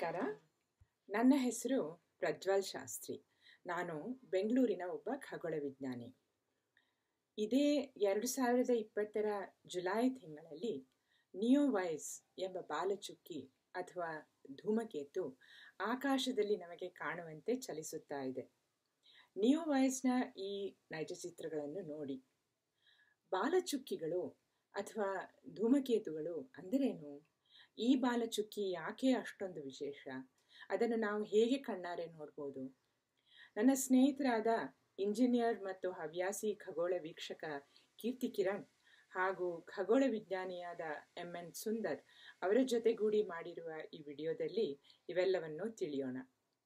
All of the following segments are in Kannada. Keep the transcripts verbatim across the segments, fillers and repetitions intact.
ನಮಸ್ಕಾರ. ನನ್ನ ಹೆಸರು ಪ್ರಜ್ವಲ್ ಶಾಸ್ತ್ರಿ. ನಾನು ಬೆಂಗಳೂರಿನ ಒಬ್ಬ ಖಗೋಳ ವಿಜ್ಞಾನಿ. ಇದೇ ಎರಡು ಸಾವಿರದ ಇಪ್ಪತ್ತರ ಜುಲೈ ತಿಂಗಳಲ್ಲಿ ನಿಯೋವೈಸ್ ಎಂಬ ಬಾಲಚುಕ್ಕಿ ಅಥವಾ ಧೂಮಕೇತು ಆಕಾಶದಲ್ಲಿ ನಮಗೆ ಕಾಣುವಂತೆ ಚಲಿಸುತ್ತಾ ಇದೆ. ನಿಯೋವೈಸ್ನ ಈ ನೈಜ ಚಿತ್ರಗಳನ್ನು ನೋಡಿ. ಬಾಲಚುಕ್ಕಿಗಳು ಅಥವಾ ಧೂಮಕೇತುಗಳು ಅಂದರೇನು? ಈ ಬಾಲಚುಕ್ಕಿ ಯಾಕೆ ಅಷ್ಟೊಂದು ವಿಶೇಷ? ಅದನ್ನು ನಾವು ಹೇಗೆ ಕಣ್ಣಾರೆ ನೋಡ್ಬೋದು? ನನ್ನ ಸ್ನೇಹಿತರಾದ ಇಂಜಿನಿಯರ್ ಮತ್ತು ಹವ್ಯಾಸಿ ಖಗೋಳ ವೀಕ್ಷಕ ಕೀರ್ತಿ ಕಿರಣ್ ಹಾಗೂ ಖಗೋಳ ವಿಜ್ಞಾನಿಯಾದ ಎಂ ಎನ್ ಸುಂದರ್ ಅವರ ಜೊತೆಗೂಡಿ ಮಾಡಿರುವ ಈ ವಿಡಿಯೋದಲ್ಲಿ ಇವೆಲ್ಲವನ್ನು ತಿಳಿಯೋಣ.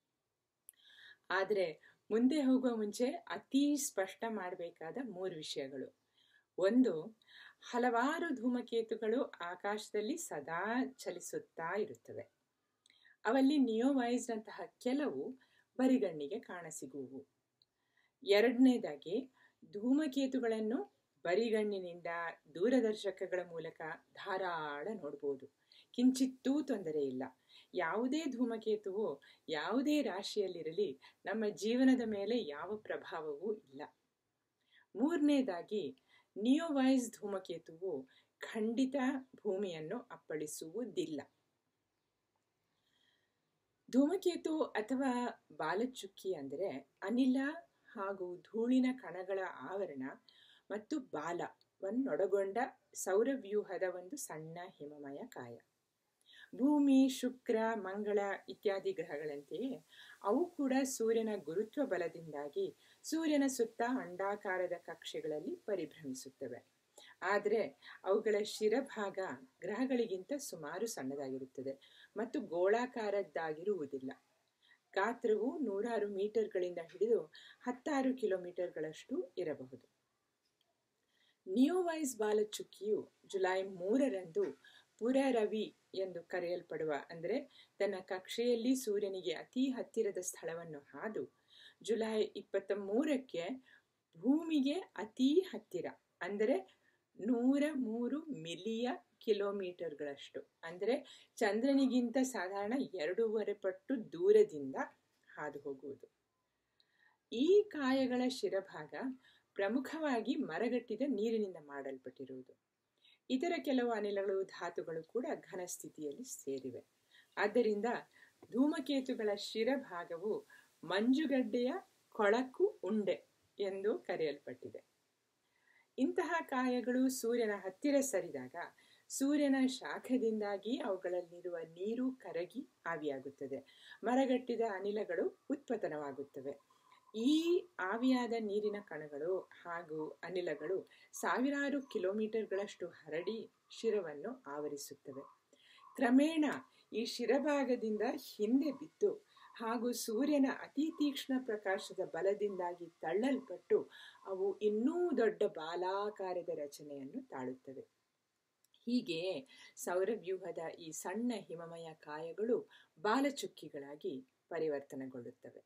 ಆದರೆ ಮುಂದೆ ಹೋಗುವ ಮುಂಚೆ ಅತೀ ಸ್ಪಷ್ಟ ಮಾಡಬೇಕಾದ ಮೂರು ವಿಷಯಗಳು. ಒಂದು, ಹಲವಾರು ಧೂಮಕೇತುಗಳು ಆಕಾಶದಲ್ಲಿ ಸದಾ ಚಲಿಸುತ್ತಾ ಇರುತ್ತವೆ. ಅವಲ್ಲಿ ನಿಯೋವೈಸ್ನಂತಹ ಕೆಲವು ಬರಿಗಣ್ಣಿಗೆ ಕಾಣಸಿಗುವು. ಎರಡನೇದಾಗಿ, ಧೂಮಕೇತುಗಳನ್ನು ಬರಿಗಣ್ಣಿನಿಂದ ದೂರದರ್ಶಕಗಳ ಮೂಲಕ ಧಾರಾಳ ನೋಡ್ಬೋದು. ಕಿಂಚಿತ್ತೂ ತೊಂದರೆ ಇಲ್ಲ. ಯಾವುದೇ ಧೂಮಕೇತುವು ಯಾವುದೇ ರಾಶಿಯಲ್ಲಿರಲಿ ನಮ್ಮ ಜೀವನದ ಮೇಲೆ ಯಾವ ಪ್ರಭಾವವೂ ಇಲ್ಲ. ಮೂರನೇದಾಗಿ, ನಿಯೋವೈಸ್ ಧೂಮಕೇತುವು ಖಂಡಿತ ಭೂಮಿಯನ್ನು ಅಪ್ಪಳಿಸುವುದಿಲ್ಲ. ಧೂಮಕೇತು ಅಥವಾ ಬಾಲಚುಕ್ಕಿ ಅಂದರೆ ಅನಿಲ ಹಾಗೂ ಧೂಳಿನ ಕಣಗಳ ಆವರಣ ಮತ್ತು ಬಾಲವನ್ನೊಳಗೊಂಡ ಸೌರವ್ಯೂಹದ ಒಂದು ಸಣ್ಣ ಹಿಮಮಯ ಕಾಯ. ಭೂಮಿ, ಶುಕ್ರ, ಮಂಗಳ ಇತ್ಯಾದಿ ಗ್ರಹಗಳಂತೆಯೇ ಅವು ಕೂಡ ಸೂರ್ಯನ ಗುರುತ್ವ ಬಲದಿಂದಾಗಿ ಸೂರ್ಯನ ಸುತ್ತ ಅಂಡಾಕಾರದ ಕಕ್ಷೆಗಳಲ್ಲಿ ಪರಿಭ್ರಮಿಸುತ್ತವೆ. ಆದರೆ ಅವುಗಳ ಶಿರಭಾಗ ಗ್ರಹಗಳಿಗಿಂತ ಸುಮಾರು ಸಣ್ಣದಾಗಿರುತ್ತದೆ ಮತ್ತು ಗೋಳಾಕಾರದ್ದಾಗಿರುವುದಿಲ್ಲ. ಗಾತ್ರವು ನೂರಾರು ಮೀಟರ್ಗಳಿಂದ ಹಿಡಿದು ಹತ್ತಾರು ಕಿಲೋಮೀಟರ್ಗಳಷ್ಟು ಇರಬಹುದು. ನಿಯೋವೈಸ್ ಬಾಲಚುಕ್ಕಿಯು ಜುಲೈ ಮೂರರಂದು ಪುರರವಿ ಎಂದು ಕರೆಯಲ್ಪಡುವ ಅಂದರೆ ತನ್ನ ಕಕ್ಷೆಯಲ್ಲಿ ಸೂರ್ಯನಿಗೆ ಅತಿ ಹತ್ತಿರದ ಸ್ಥಳವನ್ನು ಹಾದು ಜುಲೈ ಇಪ್ಪತ್ತ ಮೂರಕ್ಕೆ ಭೂಮಿಗೆ ಅತಿ ಹತ್ತಿರ ಅಂದರೆ ನೂರ ಮೂರು ಮಿಲಿಯ ಕಿಲೋಮೀಟರ್ಗಳಷ್ಟು ಅಂದರೆ ಚಂದ್ರನಿಗಿಂತ ಸಾಧಾರಣ ಎರಡೂವರೆ ಪಟ್ಟು ದೂರದಿಂದ ಹಾದು ಹೋಗುವುದು. ಈ ಕಾಯಗಳ ಶಿರಭಾಗ ಪ್ರಮುಖವಾಗಿ ಮರಗಟ್ಟಿದ ನೀರಿನಿಂದ ಮಾಡಲ್ಪಟ್ಟಿರುವುದು. ಇತರ ಕೆಲವು ಅನಿಲಗಳು, ಧಾತುಗಳು ಕೂಡ ಘನ ಸ್ಥಿತಿಯಲ್ಲಿ ಸೇರಿವೆ. ಆದ್ದರಿಂದ ಧೂಮಕೇತುಗಳ ಶಿರಭಾಗವು ಮಂಜುಗಡ್ಡೆಯ ಕೊಳಕು ಉಂಡೆ ಎಂದು ಕರೆಯಲ್ಪಟ್ಟಿದೆ. ಇಂತಹ ಕಾಯಗಳು ಸೂರ್ಯನ ಹತ್ತಿರ ಸರಿದಾಗ ಸೂರ್ಯನ ಶಾಖದಿಂದಾಗಿ ಅವುಗಳಲ್ಲಿರುವ ನೀರು ಕರಗಿ ಆವಿಯಾಗುತ್ತದೆ. ಮರಗಟ್ಟಿದ ಅನಿಲಗಳು ಉತ್ಪತನವಾಗುತ್ತವೆ. ಈ ಆವಿಯಾದ ನೀರಿನ ಕಣಗಳು ಹಾಗೂ ಅನಿಲಗಳು ಸಾವಿರಾರು ಕಿಲೋಮೀಟರ್ಗಳಷ್ಟು ಹರಡಿ ಶಿರವನ್ನು ಆವರಿಸುತ್ತವೆ. ಕ್ರಮೇಣ ಈ ಶಿರಭಾಗದಿಂದ ಹಿಂದೆ ಬಿದ್ದು ಹಾಗೂ ಸೂರ್ಯನ ಅತಿ ತೀಕ್ಷ್ಣ ಪ್ರಕಾಶದ ಬಲದಿಂದಾಗಿ ತಳ್ಳಲ್ಪಟ್ಟು ಅವು ಇನ್ನೂ ದೊಡ್ಡ ಬಾಲಾಕಾರದ ರಚನೆಯನ್ನು ತಾಳುತ್ತವೆ. ಹೀಗೆಯೇ ಸೌರವ್ಯೂಹದ ಈ ಸಣ್ಣ ಹಿಮಮಯ ಕಾಯಗಳು ಬಾಲಚುಕ್ಕಿಗಳಾಗಿ ಪರಿವರ್ತನೆಗೊಳ್ಳುತ್ತವೆ.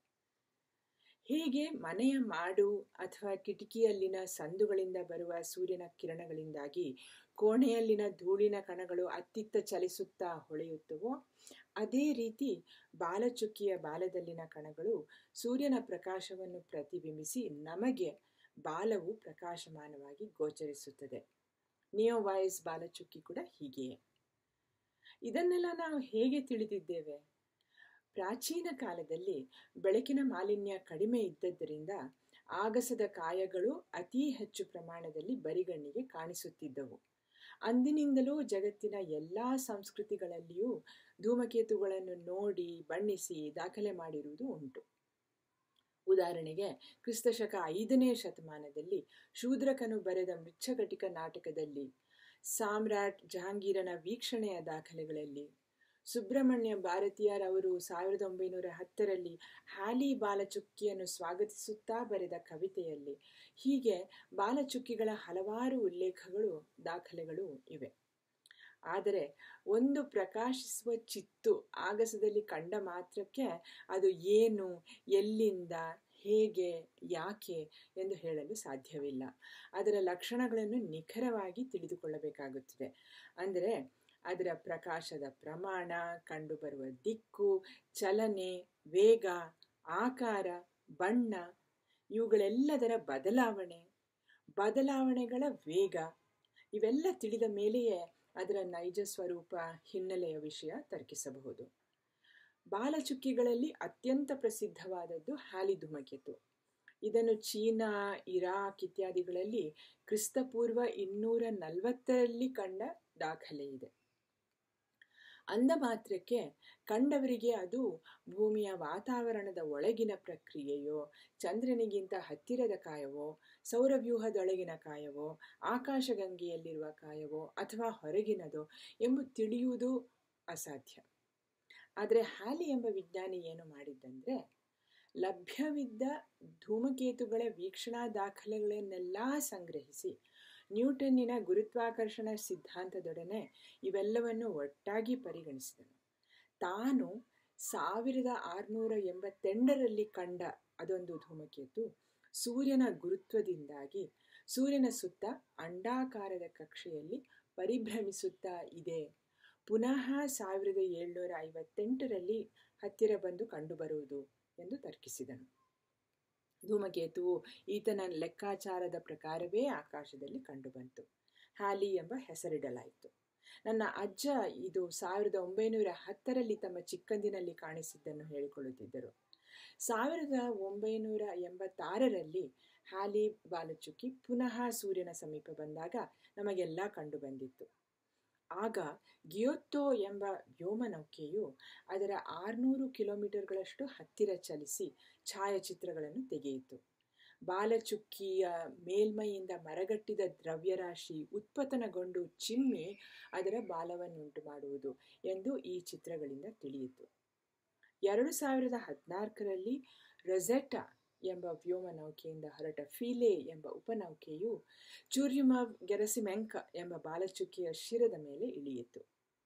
ಹೇಗೆ ಮನೆಯ ಮಾಡು ಅಥವಾ ಕಿಟಕಿಯಲ್ಲಿನ ಸಂದುಗಳಿಂದ ಬರುವ ಸೂರ್ಯನ ಕಿರಣಗಳಿಂದಾಗಿ ಕೋಣೆಯಲ್ಲಿನ ಧೂಳಿನ ಕಣಗಳು ಅತ್ತಿತ್ತ ಚಲಿಸುತ್ತಾ ಹೊಳೆಯುತ್ತವೋ, ಅದೇ ರೀತಿ ಬಾಲಚುಕ್ಕಿಯ ಬಾಲದಲ್ಲಿನ ಕಣಗಳು ಸೂರ್ಯನ ಪ್ರಕಾಶವನ್ನು ಪ್ರತಿಬಿಂಬಿಸಿ ನಮಗೆ ಬಾಲವು ಪ್ರಕಾಶಮಾನವಾಗಿ ಗೋಚರಿಸುತ್ತದೆ. ನಿಯೋವೈಸ್ ಬಾಲಚುಕ್ಕಿ ಕೂಡ ಹೀಗೆಯೇ. ಇದನ್ನೆಲ್ಲ ನಾವು ಹೇಗೆ ತಿಳಿದಿದ್ದೇವೆ? ಪ್ರಾಚೀನ ಕಾಲದಲ್ಲಿ ಬೆಳಕಿನ ಮಾಲಿನ್ಯ ಕಡಿಮೆ ಇದ್ದದ್ದರಿಂದ ಆಗಸದ ಕಾಯಗಳು ಅತಿ ಹೆಚ್ಚು ಪ್ರಮಾಣದಲ್ಲಿ ಬರಿಗಣ್ಣಿಗೆ ಕಾಣಿಸುತ್ತಿದ್ದವು. ಅಂದಿನಿಂದಲೂ ಜಗತ್ತಿನ ಎಲ್ಲ ಸಂಸ್ಕೃತಿಗಳಲ್ಲಿಯೂ ಧೂಮಕೇತುಗಳನ್ನು ನೋಡಿ ಬಣ್ಣಿಸಿ ದಾಖಲೆ ಮಾಡಿರುವುದು ಉಂಟು. ಉದಾಹರಣೆಗೆ ಕ್ರಿಸ್ತಶಕ ಐದನೇ ಶತಮಾನದಲ್ಲಿ ಶೂದ್ರಕನು ಬರೆದ ಮೃಚ್ಛಕಟಿಕ ನಾಟಕದಲ್ಲಿ, ಸಾಮ್ರಾಟ್ ಜಹಾಂಗೀರನ ವೀಕ್ಷಣೆಯ ದಾಖಲೆಗಳಲ್ಲಿ, ಸುಬ್ರಹ್ಮಣ್ಯ ಭಾರತೀಯರ್ ಅವರು ಸಾವಿರದ ಒಂಬೈನೂರ ಹತ್ತರಲ್ಲಿ ಹ್ಯಾಲಿ ಬಾಲಚುಕ್ಕಿಯನ್ನು ಸ್ವಾಗತಿಸುತ್ತಾ ಬರೆದ ಕವಿತೆಯಲ್ಲಿ, ಹೀಗೆ ಬಾಲಚುಕ್ಕಿಗಳ ಹಲವಾರು ಉಲ್ಲೇಖಗಳು, ದಾಖಲೆಗಳು ಇವೆ. ಆದರೆ ಒಂದು ಪ್ರಕಾಶಿಸುವ ಚಿತ್ತು ಆಗಸದಲ್ಲಿ ಕಂಡ ಮಾತ್ರಕ್ಕೆ ಅದು ಏನು, ಎಲ್ಲಿಂದ, ಹೇಗೆ, ಯಾಕೆ ಎಂದು ಹೇಳಲು ಸಾಧ್ಯವಿಲ್ಲ. ಅದರ ಲಕ್ಷಣಗಳನ್ನು ನಿಖರವಾಗಿ ತಿಳಿದುಕೊಳ್ಳಬೇಕಾಗುತ್ತದೆ. ಅಂದರೆ ಅದರ ಪ್ರಕಾಶದ ಪ್ರಮಾಣ, ಕಂಡುಬರುವ ದಿಕ್ಕು, ಚಲನೆ, ವೇಗ, ಆಕಾರ, ಬಣ್ಣ ಇವುಗಳೆಲ್ಲದರ ಬದಲಾವಣೆ, ಬದಲಾವಣೆಗಳ ವೇಗ ಇವೆಲ್ಲ ತಿಳಿದ ಮೇಲೆಯೇ ಅದರ ನೈಜ ಸ್ವರೂಪ, ಹಿನ್ನೆಲೆಯ ವಿಷಯ ತರ್ಕಿಸಬಹುದು. ಬಾಲಚುಕ್ಕಿಗಳಲ್ಲಿ ಅತ್ಯಂತ ಪ್ರಸಿದ್ಧವಾದದ್ದು ಹ್ಯಾಲಿ ಧೂಮಕೇತು. ಇದನ್ನು ಚೀನಾ, ಇರಾಕ್ ಇತ್ಯಾದಿಗಳಲ್ಲಿ ಕ್ರಿಸ್ತಪೂರ್ವ ಇನ್ನೂರ ನಲವತ್ತರಲ್ಲಿ ಕಂಡ ದಾಖಲೆ ಇದೆ. ಅಂದ ಮಾತ್ರಕ್ಕೆ ಕಂಡವರಿಗೆ ಅದು ಭೂಮಿಯ ವಾತಾವರಣದ ಒಳಗಿನ ಪ್ರಕ್ರಿಯೆಯೋ, ಚಂದ್ರನಿಗಿಂತ ಹತ್ತಿರದ ಕಾಯವೋ, ಸೌರವ್ಯೂಹದೊಳಗಿನ ಕಾಯವೋ, ಆಕಾಶಗಂಗೆಯಲ್ಲಿರುವ ಕಾಯವೋ ಅಥವಾ ಹೊರಗಿನದೋ ಎಂಬುದು ತಿಳಿಯುವುದು ಅಸಾಧ್ಯ. ಆದರೆ ಹ್ಯಾಲಿ ಎಂಬ ವಿಜ್ಞಾನಿ ಏನು ಮಾಡಿದ್ದಂದರೆ, ಲಭ್ಯವಿದ್ದ ಧೂಮಕೇತುಗಳ ವೀಕ್ಷಣಾ ದಾಖಲೆಗಳನ್ನೆಲ್ಲ ಸಂಗ್ರಹಿಸಿ ನ್ಯೂಟನ್ನಿನ ಗುರುತ್ವಾಕರ್ಷಣ ಸಿದ್ಧಾಂತದೊಡನೆ ಇವೆಲ್ಲವನ್ನು ಒಟ್ಟಾಗಿ ಪರಿಗಣಿಸಿದನು. ತಾನು ಸಾವಿರದ ಆರುನೂರ ಎಂಬತ್ತೆಂಟರಲ್ಲಿ ಕಂಡ ಅದೊಂದು ಧೂಮಕೇತು ಸೂರ್ಯನ ಗುರುತ್ವದಿಂದಾಗಿ ಸೂರ್ಯನ ಸುತ್ತ ಅಂಡಾಕಾರದ ಕಕ್ಷೆಯಲ್ಲಿ ಪರಿಭ್ರಮಿಸುತ್ತಾ ಇದೆ, ಪುನಃ ಸಾವಿರದ ಏಳ್ನೂರ ಐವತ್ತೆಂಟರಲ್ಲಿ ಹತ್ತಿರ ಬಂದು ಕಂಡುಬರುವುದು ಎಂದು ತರ್ಕಿಸಿದನು. ಧೂಮಕೇತುವು ಈತನ ಲೆಕ್ಕಾಚಾರದ ಪ್ರಕಾರವೇ ಆಕಾಶದಲ್ಲಿ ಕಂಡುಬಂತು. ಹ್ಯಾಲಿ ಎಂಬ ಹೆಸರಿಡಲಾಯಿತು. ನನ್ನ ಅಜ್ಜ ಇದು ಸಾವಿರದ ಒಂಬೈನೂರ ಹತ್ತರಲ್ಲಿ ತಮ್ಮ ಚಿಕ್ಕಂದಿನಲ್ಲಿ ಕಾಣಿಸಿದ್ದನ್ನು ಹೇಳಿಕೊಳ್ಳುತ್ತಿದ್ದರು. ಸಾವಿರದ ಒಂಬೈನೂರ ಎಂಬತ್ತಾರರಲ್ಲಿ ಹ್ಯಾಲಿ ಬಾಲಚುಕ್ಕಿ ಪುನಃ ಸೂರ್ಯನ ಸಮೀಪ ಬಂದಾಗ ನಮಗೆಲ್ಲ ಕಂಡು ಬಂದಿತ್ತು. ಆಗ ಗಿಯೊತ್ತೋ ಎಂಬ ವ್ಯೋಮನೌಕೆಯು ಅದರ ಆರುನೂರು ಕಿಲೋಮೀಟರ್ಗಳಷ್ಟು ಹತ್ತಿರ ಚಲಿಸಿ ಛಾಯಾಚಿತ್ರಗಳನ್ನು ತೆಗೆಯಿತು. ಬಾಲಚುಕ್ಕಿಯ ಮೇಲ್ಮೈಯಿಂದ ಮರಗಟ್ಟಿದ ದ್ರವ್ಯರಾಶಿ ಉತ್ಪತನಗೊಂಡು ಚಿಮ್ಮಿ ಅದರ ಬಾಲವನ್ನುಂಟು ಮಾಡುವುದು ಎಂದು ಈ ಚಿತ್ರಗಳಿಂದ ತಿಳಿಯಿತು. ಎರಡು ಸಾವಿರದ ಹದಿನಾಲ್ಕರಲ್ಲಿ ರೊಸೆಟ್ಟಾ ಎಂಬ ವ್ಯೋಮನೌಕೆಯಿಂದ ಹೊರಟ ಫೀಲೆ ಎಂಬ ಉಪನೌಕೆಯು ಚುರ್ಯುಮವ್ ಗೆರಸಿಮೆಂಕ ಎಂಬ ಬಾಲಚುಕ್ಕಿಯ ಶಿರದ ಮೇಲೆ ಇಳಿಯಿತು.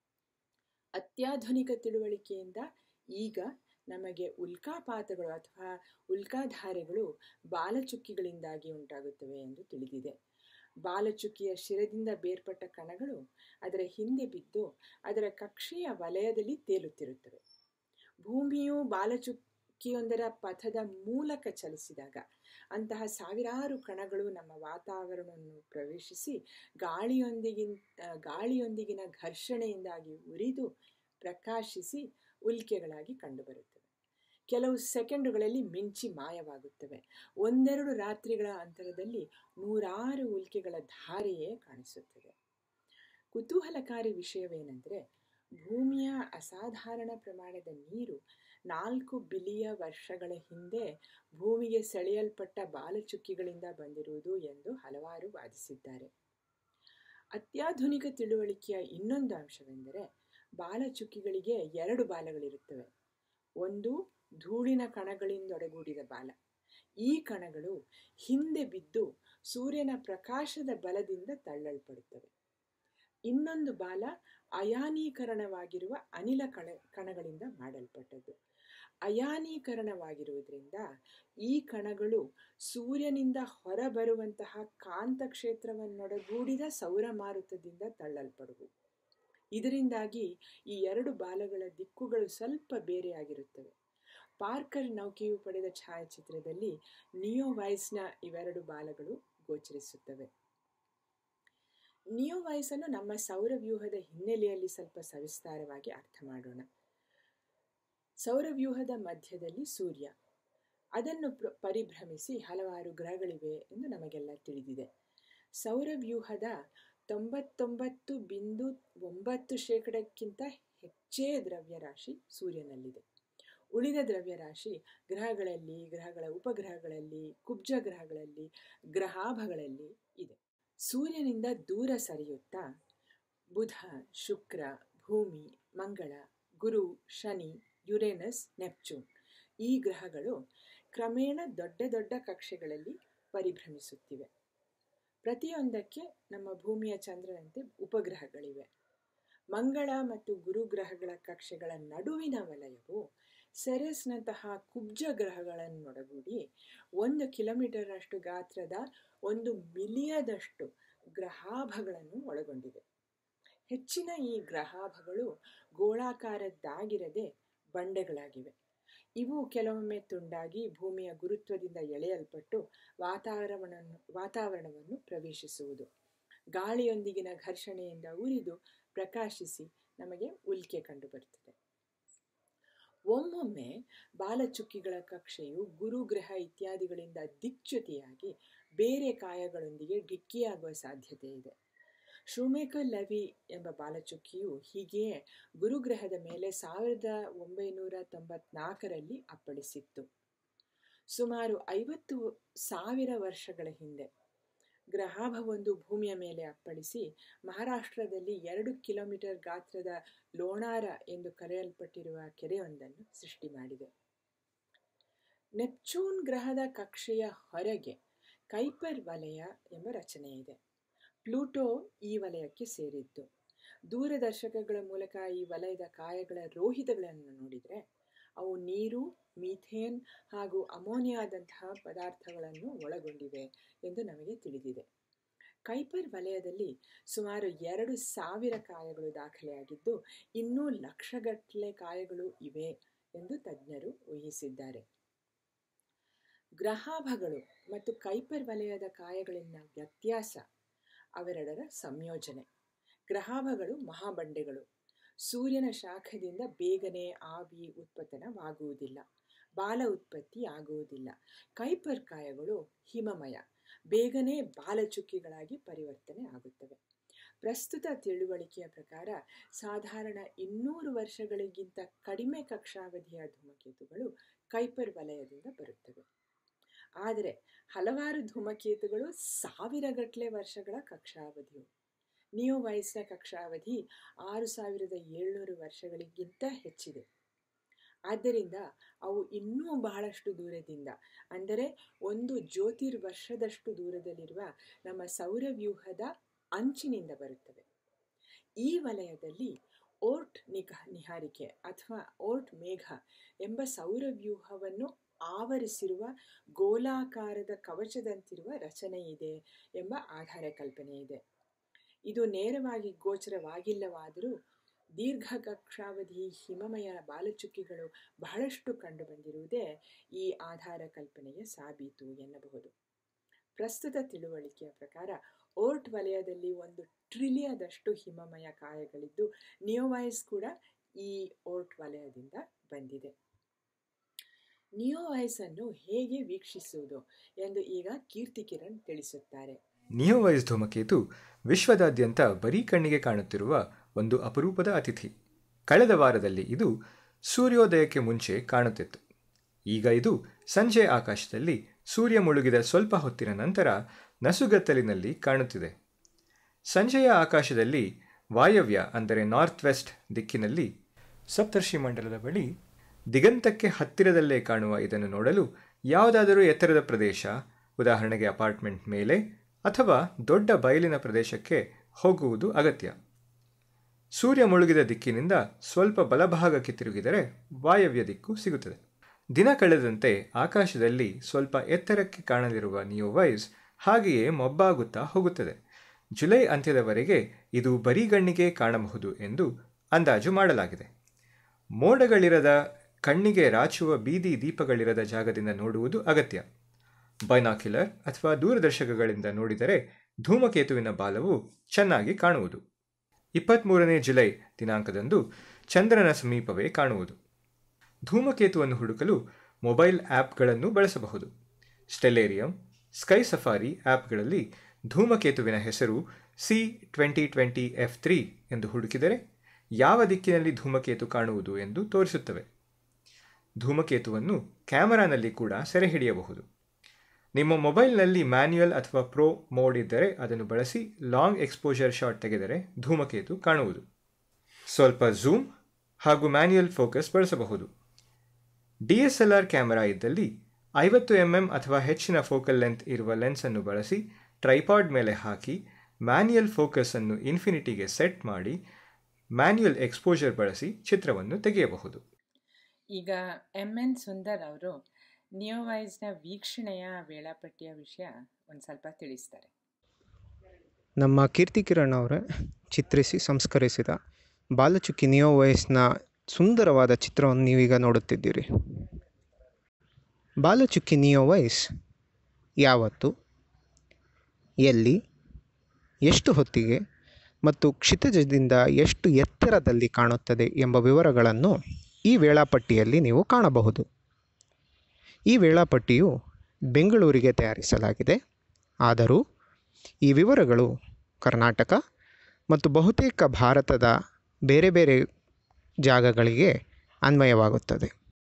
ಅತ್ಯಾಧುನಿಕ ತಿಳುವಳಿಕೆಯಿಂದ ಈಗ ನಮಗೆ ಉಲ್ಕಾಪಾತಗಳು ಅಥವಾ ಉಲ್ಕಾಧಾರೆಗಳು ಬಾಲಚುಕ್ಕಿಗಳಿಂದಾಗಿ ಉಂಟಾಗುತ್ತವೆ ಎಂದು ತಿಳಿದಿದೆ. ಬಾಲಚುಕ್ಕಿಯ ಶಿರದಿಂದ ಬೇರ್ಪಟ್ಟ ಕಣಗಳು ಅದರ ಹಿಂದೆ ಬಿದ್ದು ಅದರ ಕಕ್ಷೆಯ ವಲಯದಲ್ಲಿ ತೇಲುತ್ತಿರುತ್ತವೆ. ಭೂಮಿಯು ಬಾಲಚುಕ್ಕಿಯೊಂದರ ಪಥದ ಮೂಲಕ ಚಲಿಸಿದಾಗ ಅಂತಹ ಸಾವಿರಾರು ಕಣಗಳು ನಮ್ಮ ವಾತಾವರಣವನ್ನು ಪ್ರವೇಶಿಸಿ ಗಾಳಿಯೊಂದಿಗಿನ ಗಾಳಿಯೊಂದಿಗಿನ ಘರ್ಷಣೆಯಿಂದಾಗಿ ಉರಿದು ಪ್ರಕಾಶಿಸಿ ಉಲ್ಕೆಗಳಾಗಿ ಕಂಡುಬರುತ್ತವೆ. ಕೆಲವು ಸೆಕೆಂಡುಗಳಲ್ಲಿ ಮಿಂಚಿ ಮಾಯವಾಗುತ್ತವೆ. ಒಂದೆರಡು ರಾತ್ರಿಗಳ ಅಂತರದಲ್ಲಿ ನೂರಾರು ಉಲ್ಕೆಗಳ ಧಾರೆಯೇ ಕಾಣಿಸುತ್ತದೆ. ಕುತೂಹಲಕಾರಿ ವಿಷಯವೇನೆಂದರೆ, ಭೂಮಿಯ ಅಸಾಧಾರಣ ಪ್ರಮಾಣದ ನೀರು ನಾಲ್ಕು ಬಿಲಿಯ ವರ್ಷಗಳ ಹಿಂದೆ ಭೂಮಿಗೆ ಸೆಳೆಯಲ್ಪಟ್ಟ ಬಾಲಚುಕ್ಕಿಗಳಿಂದ ಬಂದಿರುವುದು ಎಂದು ಹಲವಾರು ವಾದಿಸಿದ್ದಾರೆ. ಅತ್ಯಾಧುನಿಕ ತಿಳುವಳಿಕೆಯ ಇನ್ನೊಂದು ಅಂಶವೆಂದರೆ, ಬಾಲಚುಕ್ಕಿಗಳಿಗೆ ಎರಡು ಬಾಲಗಳಿರುತ್ತವೆ. ಒಂದು ಧೂಳಿನ ಕಣಗಳಿಂದೊಡಗೂಡಿದ ಬಾಲ. ಈ ಕಣಗಳು ಹಿಂದೆ ಬಿದ್ದು ಸೂರ್ಯನ ಪ್ರಕಾಶದ ಬಲದಿಂದ ತಳ್ಳಲ್ಪಡುತ್ತವೆ. ಇನ್ನೊಂದು ಬಾಲ ಅಯಾನೀಕರಣವಾಗಿರುವ ಅನಿಲ ಕಣ ಕಣಗಳಿಂದ ಮಾಡಲ್ಪಟ್ಟದ್ದು. ಅಯಾನೀಕರಣವಾಗಿರುವುದರಿಂದ ಈ ಕಣಗಳು ಸೂರ್ಯನಿಂದ ಹೊರಬರುವಂತಹ ಕಾಂತಕ್ಷೇತ್ರವನ್ನೊಡಗೂಡಿದ ಸೌರಮಾರುತದಿಂದ ತಳ್ಳಲ್ಪಡುವು. ಇದರಿಂದಾಗಿ ಈ ಎರಡು ಬಾಲಗಳ ದಿಕ್ಕುಗಳು ಸ್ವಲ್ಪ ಬೇರೆಯಾಗಿರುತ್ತವೆ. ಪಾರ್ಕರ್ ನೌಕೆಯು ಪಡೆದ ಛಾಯಾಚಿತ್ರದಲ್ಲಿ ನಿಯೋವೈಸ್ನ ಇವೆರಡು ಬಾಲಗಳು ಗೋಚರಿಸುತ್ತವೆ. ನಿಯೋವೈಸ್ ಅನ್ನು ನಮ್ಮ ಸೌರವ್ಯೂಹದ ಹಿನ್ನೆಲೆಯಲ್ಲಿ ಸ್ವಲ್ಪ ಸವಿಸ್ತಾರವಾಗಿ ಅರ್ಥ ಮಾಡೋಣ. ಸೌರವ್ಯೂಹದ ಮಧ್ಯದಲ್ಲಿ ಸೂರ್ಯ, ಅದನ್ನು ಪರಿಭ್ರಮಿಸಿ ಹಲವಾರು ಗ್ರಹಗಳಿವೆ ಎಂದು ನಮಗೆಲ್ಲ ತಿಳಿದಿದೆ. ಸೌರವ್ಯೂಹದ ತೊಂಬತ್ತೊಂಬತ್ತು ಬಿಂದು ಒಂಬತ್ತು ಶೇಕಡಕ್ಕಿಂತ ಹೆಚ್ಚೇ ದ್ರವ್ಯರಾಶಿ ಸೂರ್ಯನಲ್ಲಿದೆ. ಉಳಿದ ದ್ರವ್ಯರಾಶಿ ಗ್ರಹಗಳಲ್ಲಿ, ಗ್ರಹಗಳ ಉಪಗ್ರಹಗಳಲ್ಲಿ, ಕುಬ್ಜ ಗ್ರಹಗಳಲ್ಲಿ, ಗ್ರಹಾಭಗಳಲ್ಲಿ ಇದೆ. ಸೂರ್ಯನಿಂದ ದೂರ ಸರಿಯುತ್ತಾ ಬುಧ, ಶುಕ್ರ, ಭೂಮಿ, ಮಂಗಳ, ಗುರು, ಶನಿ, ಯುರೇನಸ್, ನೆಪ್ಚೂನ್ ಈ ಗ್ರಹಗಳು ಕ್ರಮೇಣ ದೊಡ್ಡ ದೊಡ್ಡ ಕಕ್ಷೆಗಳಲ್ಲಿ ಪರಿಭ್ರಮಿಸುತ್ತಿವೆ. ಪ್ರತಿಯೊಂದಕ್ಕೆ ನಮ್ಮ ಭೂಮಿಯ ಚಂದ್ರನಂತೆ ಉಪಗ್ರಹಗಳಿವೆ. ಮಂಗಳ ಮತ್ತು ಗುರು ಗ್ರಹಗಳ ಕಕ್ಷೆಗಳ ನಡುವಿನ ವಲಯವು ಸೆರೆಸ್ನಂತಹ ಕುಬ್ಜ ಗ್ರಹಗಳನ್ನೊಡಗೂಡಿ ಒಂದು ಕಿಲೋಮೀಟರ್ನಷ್ಟು ಗಾತ್ರದ ಒಂದು ಮಿಲಿಯದಷ್ಟು ಗ್ರಹಾಭಗಳನ್ನು ಒಳಗೊಂಡಿದೆ. ಹೆಚ್ಚಿನ ಈ ಗ್ರಹಾಭಗಳು ಗೋಳಾಕಾರದ್ದಾಗಿರದೆ ಬಂಡೆಗಳಾಗಿವೆ. ಇವು ಕೆಲವೊಮ್ಮೆ ತುಂಡಾಗಿ ಭೂಮಿಯ ಗುರುತ್ವದಿಂದ ಎಳೆಯಲ್ಪಟ್ಟು ವಾತಾವರಣವನ್ನು ವಾತಾವರಣವನ್ನು ಪ್ರವೇಶಿಸುವುದು, ಗಾಳಿಯೊಂದಿಗಿನ ಘರ್ಷಣೆಯಿಂದ ಉರಿದು ಪ್ರಕಾಶಿಸಿ ನಮಗೆ ಉಲ್ಕೆ ಕಂಡುಬರುತ್ತದೆ. ಒಮ್ಮೊಮ್ಮೆ ಬಾಲಚುಕ್ಕಿಗಳ ಕಕ್ಷೆಯು ಗುರುಗ್ರಹ ಇತ್ಯಾದಿಗಳಿಂದ ದಿಕ್ಚ್ಯುತಿಯಾಗಿ ಬೇರೆ ಕಾಯಗಳೊಂದಿಗೆ ಡಿಕ್ಕಿಯಾಗುವ ಸಾಧ್ಯತೆ ಇದೆ. ಶೂಮೇಕರ್ ಲೆವಿ ಎಂಬ ಬಾಲಚುಕ್ಕಿಯು ಹೀಗೆಯೇ ಗುರುಗ್ರಹದ ಮೇಲೆ ಸಾವಿರದ ಒಂಬೈನೂರ ತೊಂಬತ್ನಾಲ್ಕರಲ್ಲಿ ಅಪ್ಪಳಿಸಿತ್ತು. ಸುಮಾರು ಐವತ್ತು ಸಾವಿರ ವರ್ಷಗಳ ಹಿಂದೆ ಗ್ರಹಾಭವೊಂದು ಭೂಮಿಯ ಮೇಲೆ ಅಪ್ಪಳಿಸಿ ಮಹಾರಾಷ್ಟ್ರದಲ್ಲಿ ಎರಡು ಕಿಲೋಮೀಟರ್ ಗಾತ್ರದ ಲೋಣಾರ ಎಂದು ಕರೆಯಲ್ಪಟ್ಟಿರುವ ಕೆರೆಯೊಂದನ್ನು ಸೃಷ್ಟಿ ಮಾಡಿದೆ. ನೆಪ್ಚೂನ್ ಗ್ರಹದ ಕಕ್ಷೆಯ ಹೊರಗೆ ಕೈಪರ್ ವಲಯ ಎಂಬ ರಚನೆ ಇದೆ. ಪ್ಲೂಟೋ ಈ ವಲಯಕ್ಕೆ ಸೇರಿದ್ದು. ದೂರದರ್ಶಕಗಳ ಮೂಲಕ ಈ ವಲಯದ ಕಾಯಗಳ ರೋಹಿತಗಳನ್ನು ನೋಡಿದರೆ ಅವು ನೀರು, ಮೀಥೇನ್ ಹಾಗೂ ಅಮೋನಿಯಾದಂತಹ ಪದಾರ್ಥಗಳನ್ನು ಒಳಗೊಂಡಿವೆ ಎಂದು ನಮಗೆ ತಿಳಿದಿದೆ. ಕೈಪರ್ ವಲಯದಲ್ಲಿ ಸುಮಾರು ಎರಡು ಸಾವಿರ ಕಾಯಗಳು ದಾಖಲೆಯಾಗಿದ್ದು ಇನ್ನೂ ಲಕ್ಷಗಟ್ಟಲೆ ಕಾಯಗಳು ಇವೆ ಎಂದು ತಜ್ಞರು ಊಹಿಸಿದ್ದಾರೆ. ಗ್ರಹಾಭಗಳು ಮತ್ತು ಕೈಪರ್ ವಲಯದ ಕಾಯಗಳಿನ ವ್ಯತ್ಯಾಸ ಅವೆರಡರ ಸಂಯೋಜನೆ. ಗ್ರಹಾಭಗಳು ಮಹಾಬಂಡೆಗಳು. ಸೂರ್ಯನ ಶಾಖದಿಂದ ಬೇಗನೆ ಆವಿ ಉತ್ಪನ್ನವಾಗುವುದಿಲ್ಲ, ಬಾಲ ಉತ್ಪತ್ತಿ ಆಗುವುದಿಲ್ಲ. ಕೈಪರ್ ಕಾಯಗಳು ಹಿಮಮಯ, ಬೇಗನೆ ಬಾಲಚುಕ್ಕಿಗಳಾಗಿ ಪರಿವರ್ತನೆ ಆಗುತ್ತವೆ. ಪ್ರಸ್ತುತ ತಿಳುವಳಿಕೆಯ ಪ್ರಕಾರ ಸಾಧಾರಣ ಇನ್ನೂರು ವರ್ಷಗಳಿಗಿಂತ ಕಡಿಮೆ ಕಕ್ಷಾವಧಿಯ ಧೂಮಕೇತುಗಳು ಕೈಪರ್ ವಲಯದಿಂದ ಬರುತ್ತವೆ. ಆದರೆ ಹಲವಾರು ಧೂಮಕೇತುಗಳು ಸಾವಿರಗಟ್ಟಲೆ ವರ್ಷಗಳ ಕಕ್ಷಾವಧಿಯು. ನಿಯೋವೈಸ್ನ ಕಕ್ಷಾವಧಿ ಆರು ಸಾವಿರದ ಏಳ್ನೂರು ವರ್ಷಗಳಿಗಿಂತ ಹೆಚ್ಚಿದೆ. ಆದ್ದರಿಂದ ಅವು ಇನ್ನೂ ಬಹಳಷ್ಟು ದೂರದಿಂದ, ಅಂದರೆ ಒಂದು ಜ್ಯೋತಿರ್ವರ್ಷದಷ್ಟು ದೂರದಲ್ಲಿರುವ ನಮ್ಮ ಸೌರವ್ಯೂಹದ ಅಂಚಿನಿಂದ ಬರುತ್ತವೆ. ಈ ವಲಯದಲ್ಲಿ ಓರ್ಟ್ ನಿಖ ನಿಹಾರಿಕೆ ಅಥವಾ ಓರ್ಟ್ ಮೇಘ ಎಂಬ ಸೌರವ್ಯೂಹವನ್ನು ಆವರಿಸಿರುವ ಗೋಲಾಕಾರದ ಕವಚದಂತಿರುವ ರಚನೆ ಇದೆ ಎಂಬ ಆಧಾರ ಕಲ್ಪನೆ ಇದೆ. ಇದು ನೇರವಾಗಿ ಗೋಚರವಾಗಿಲ್ಲವಾದರೂ ದೀರ್ಘ ಕಕ್ಷಾವಧಿ ಹಿಮಮಯ ಬಾಲಚುಕ್ಕಿಗಳು ಬಹಳಷ್ಟು ಕಂಡುಬಂದಿರುವುದೇ ಈ ಆಧಾರ ಕಲ್ಪನೆಯ ಸಾಬೀತು ಎನ್ನಬಹುದು. ಪ್ರಸ್ತುತ ತಿಳುವಳಿಕೆಯ ಪ್ರಕಾರ ಓರ್ಟ್ ವಲಯದಲ್ಲಿ ಒಂದು ಟ್ರಿಲಿಯದಷ್ಟು ಹಿಮಮಯ ಕಾಯಗಳಿದ್ದು ನಿಯೋವೈಸ್ ಕೂಡ ಈ ಓರ್ಟ್ ವಲಯದಿಂದ ಬಂದಿದೆ. ನಿಯೋವೈಸ್ ಅನ್ನು ಹೇಗೆ ವೀಕ್ಷಿಸುವುದು ಎಂದು ಈಗ ಕೀರ್ತಿ ಕಿರಣ್ ತಿಳಿಸುತ್ತಾರೆ. ನಿಯೋವೈಸ್ ಧೂಮಕೇತು ವಿಶ್ವದಾದ್ಯಂತ ಬರೀ ಕಣ್ಣಿಗೆ ಕಾಣುತ್ತಿರುವ ಒಂದು ಅಪರೂಪದ ಅತಿಥಿ. ಕಳೆದ ವಾರದಲ್ಲಿ ಇದು ಸೂರ್ಯೋದಯಕ್ಕೆ ಮುಂಚೆ ಕಾಣುತ್ತಿತ್ತು. ಈಗ ಇದು ಸಂಜೆ ಆಕಾಶದಲ್ಲಿ ಸೂರ್ಯ ಮುಳುಗಿದ ಸ್ವಲ್ಪ ಹೊತ್ತಿನ ನಂತರ ನಸುಗತ್ತಲಿನಲ್ಲಿ ಕಾಣುತ್ತಿದೆ. ಸಂಜೆಯ ಆಕಾಶದಲ್ಲಿ ವಾಯವ್ಯ ಅಂದರೆ ನಾರ್ತ್ ವೆಸ್ಟ್ ದಿಕ್ಕಿನಲ್ಲಿ ಸಪ್ತರ್ಷಿ ಮಂಡಲದ ಬಳಿ ದಿಗಂತಕ್ಕೆ ಹತ್ತಿರದಲ್ಲೇ ಕಾಣುವ ಇದನ್ನು ನೋಡಲು ಯಾವುದಾದರೂ ಎತ್ತರದ ಪ್ರದೇಶ, ಉದಾಹರಣೆಗೆ ಅಪಾರ್ಟ್ಮೆಂಟ್ ಮೇಲೆ ಅಥವಾ ದೊಡ್ಡ ಬಯಲಿನ ಪ್ರದೇಶಕ್ಕೆ ಹೋಗುವುದು ಅಗತ್ಯ. ಸೂರ್ಯ ಮುಳುಗಿದ ದಿಕ್ಕಿನಿಂದ ಸ್ವಲ್ಪ ಬಲಭಾಗಕ್ಕೆ ತಿರುಗಿದರೆ ವಾಯವ್ಯ ದಿಕ್ಕು ಸಿಗುತ್ತದೆ. ದಿನ ಕಳೆದಂತೆ ಆಕಾಶದಲ್ಲಿ ಸ್ವಲ್ಪ ಎತ್ತರಕ್ಕೆ ಕಾಣಲಿರುವ ನಿಯೋವೈಸ್ ಹಾಗೆಯೇ ಮೊಬ್ಬಾಗುತ್ತಾ ಹೋಗುತ್ತದೆ. ಜುಲೈ ಅಂತ್ಯದವರೆಗೆ ಇದು ಬರಿಗಣ್ಣಿಗೆ ಕಾಣಬಹುದು ಎಂದು ಅಂದಾಜು ಮಾಡಲಾಗಿದೆ. ಮೋಡಗಳಿರದ, ಕಣ್ಣಿಗೆ ರಾಚುವ ಬೀದಿ ದೀಪಗಳಿರದ ಜಾಗದಿಂದ ನೋಡುವುದು ಅಗತ್ಯ. ಬೈನಾಕ್ಯುಲರ್ ಅಥವಾ ದೂರದರ್ಶಕಗಳಿಂದ ನೋಡಿದರೆ ಧೂಮಕೇತುವಿನ ಬಾಲವು ಚೆನ್ನಾಗಿ ಕಾಣುವುದು. ಇಪ್ಪತ್ತ್ಮೂರನೇ ಜುಲೈ ದಿನಾಂಕದಂದು ಚಂದ್ರನ ಸಮೀಪವೇ ಕಾಣುವುದು. ಧೂಮಕೇತುವನ್ನು ಹುಡುಕಲು ಮೊಬೈಲ್ ಆ್ಯಪ್ಗಳನ್ನು ಬಳಸಬಹುದು. ಸ್ಟೆಲ್ಲೇರಿಯಂ, ಸ್ಕೈ ಸಫಾರಿ ಆ್ಯಪ್ಗಳಲ್ಲಿ ಧೂಮಕೇತುವಿನ ಹೆಸರು C twenty twenty F three ಎಂದು ಹುಡುಕಿದರೆ ಯಾವ ದಿಕ್ಕಿನಲ್ಲಿ ಧೂಮಕೇತು ಕಾಣುವುದು ಎಂದು ತೋರಿಸುತ್ತವೆ. ಧೂಮಕೇತುವನ್ನು ಕ್ಯಾಮರಾನಲ್ಲಿ ಕೂಡ ಸೆರೆ ಹಿಡಿಯಬಹುದು. ನಿಮ್ಮ ಮೊಬೈಲ್ನಲ್ಲಿ ಮ್ಯಾನ್ಯುಯಲ್ ಅಥವಾ ಪ್ರೋ ಮೋಡ್ ಇದ್ದರೆ ಅದನ್ನು ಬಳಸಿ ಲಾಂಗ್ ಎಕ್ಸ್ಪೋಜರ್ ಶಾಟ್ ತೆಗೆದರೆ ಧೂಮಕೇತು ಕಾಣುವುದು. ಸ್ವಲ್ಪ ಝೂಮ್ ಹಾಗೂ ಮ್ಯಾನ್ಯುಯಲ್ ಫೋಕಸ್ ಬಳಸಬಹುದು. D S L R camera ಇದ್ದಲ್ಲಿ ಐವತ್ತು ಎಮ್ ಎಮ್ ಅಥವಾ ಹೆಚ್ಚಿನ ಫೋಕಲ್ ಲೆಂತ್ ಇರುವ ಲೆನ್ಸನ್ನು ಬಳಸಿ ಟ್ರೈಪಾಡ್ ಮೇಲೆ ಹಾಕಿ ಮ್ಯಾನ್ಯುಯಲ್ ಫೋಕಸನ್ನು ಇನ್ಫಿನಿಟಿಗೆ ಸೆಟ್ ಮಾಡಿ ಮ್ಯಾನ್ಯುಯಲ್ ಎಕ್ಸ್ಪೋಜರ್ ಬಳಸಿ ಚಿತ್ರವನ್ನು ತೆಗೆಯಬಹುದು. ಈಗ ಎಮ್ ಎನ್ ಸುಂದರ್ ಅವರು ನಿಯೋವೈಸ್ನ ವೀಕ್ಷಣೆಯ ವೇಳಾಪಟ್ಟಿಯ ವಿಷಯ ಒಂದು ಸ್ವಲ್ಪ ತಿಳಿಸ್ತಾರೆ. ನಮ್ಮ ಕೀರ್ತಿ ಕಿರಣ್ ಅವರೇ ಚಿತ್ರಿಸಿ ಸಂಸ್ಕರಿಸಿದ ಬಾಲಚುಕ್ಕಿ ನಿಯೋ ವಾಯ್ಸ್ನ ಸುಂದರವಾದ ಚಿತ್ರವನ್ನು ನೀವೀಗ ನೋಡುತ್ತಿದ್ದೀರಿ. ಬಾಲಚುಕ್ಕಿ ನಿಯೋ ವಾಯ್ಸ್ ಯಾವತ್ತು, ಎಲ್ಲಿ, ಎಷ್ಟು ಹೊತ್ತಿಗೆ ಮತ್ತು ಕ್ಷಿತಿಜದಿಂದ ಎಷ್ಟು ಎತ್ತರದಲ್ಲಿ ಕಾಣುತ್ತದೆ ಎಂಬ ವಿವರಗಳನ್ನು ಈ ವೇಳಾಪಟ್ಟಿಯಲ್ಲಿ ನೀವು ಕಾಣಬಹುದು. ಈ ವೇಳಾಪಟ್ಟಿಯು ಬೆಂಗಳೂರಿಗೆ ತಯಾರಿಸಲಾಗಿದೆ. ಆದರೂ ಈ ವಿವರಗಳು ಕರ್ನಾಟಕ ಮತ್ತು ಬಹುತೇಕ ಭಾರತದ ಬೇರೆ ಬೇರೆ ಜಾಗಗಳಿಗೆ ಅನ್ವಯವಾಗುತ್ತದೆ.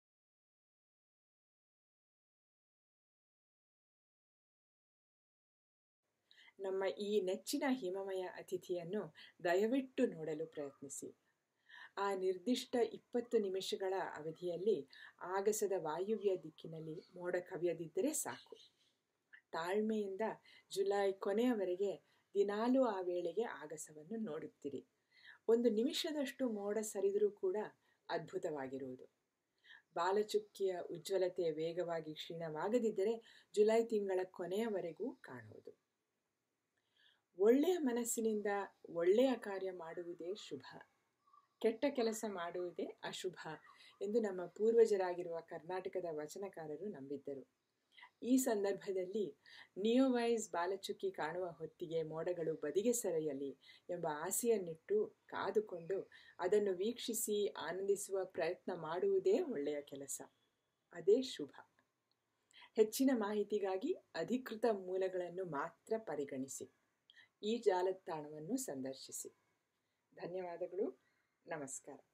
ನಮ್ಮ ಈ ನೆಚ್ಚಿನ ಹಿಮಮಯ ಅತಿಥಿಯನ್ನು ದಯವಿಟ್ಟು ನೋಡಲು ಪ್ರಯತ್ನಿಸಿ. ಆ ನಿರ್ದಿಷ್ಟ ಇಪ್ಪತ್ತು ನಿಮಿಷಗಳ ಅವಧಿಯಲ್ಲಿ ಆಗಸದ ವಾಯುವ್ಯ ದಿಕ್ಕಿನಲ್ಲಿ ಮೋಡ ಕವಿಯದಿದ್ದರೆ ಸಾಕು. ತಾಳ್ಮೆಯಿಂದ ಜುಲೈ ಕೊನೆಯವರೆಗೆ ದಿನಾಲೂ ಆ ವೇಳೆಗೆ ಆಗಸವನ್ನು ನೋಡುತ್ತೀರಿ. ಒಂದು ನಿಮಿಷದಷ್ಟು ಮೋಡ ಸರಿದರೂ ಕೂಡ ಅದ್ಭುತವಾಗಿರುವುದು. ಬಾಲಚುಕ್ಕಿಯ ಉಜ್ವಲತೆ ವೇಗವಾಗಿ ಕ್ಷೀಣವಾಗದಿದ್ದರೆ ಜುಲೈ ತಿಂಗಳ ಕೊನೆಯವರೆಗೂ ಕಾಣುವುದು. ಒಳ್ಳೆಯ ಮನಸ್ಸಿನಿಂದ ಒಳ್ಳೆಯ ಕಾರ್ಯ ಮಾಡುವುದೇ ಶುಭ, ಕೆಟ್ಟ ಕೆಲಸ ಮಾಡುವುದೇ ಅಶುಭ ಎಂದು ನಮ್ಮ ಪೂರ್ವಜರಾಗಿರುವ ಕರ್ನಾಟಕದ ವಚನಕಾರರು ನಂಬಿದ್ದರು. ಈ ಸಂದರ್ಭದಲ್ಲಿ ನಿಯೋ ವಾಯ್ಸ್ ಬಾಲಚುಕ್ಕಿ ಕಾಣುವ ಹೊತ್ತಿಗೆ ಮೋಡಗಳು ಬದಿಗೆ ಸರಿಯಲಿ ಎಂಬ ಆಸೆಯನ್ನಿಟ್ಟು ಕಾದುಕೊಂಡು ಅದನ್ನು ವೀಕ್ಷಿಸಿ ಆನಂದಿಸುವ ಪ್ರಯತ್ನ ಮಾಡುವುದೇ ಒಳ್ಳೆಯ ಕೆಲಸ, ಅದೇ ಶುಭ. ಹೆಚ್ಚಿನ ಮಾಹಿತಿಗಾಗಿ ಅಧಿಕೃತ ಮೂಲಗಳನ್ನು ಮಾತ್ರ ಪರಿಗಣಿಸಿ. ಈ ಜಾಲತಾಣವನ್ನು ಸಂದರ್ಶಿಸಿ. ಧನ್ಯವಾದಗಳು. ನಮಸ್ಕಾರ.